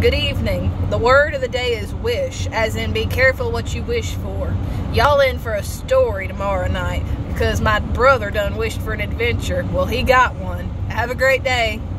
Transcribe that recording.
Good evening. The word of the day is wish, as in be careful what you wish for. Y'all in for a story tomorrow night, because my brother done wished for an adventure. Well, he got one. Have a great day.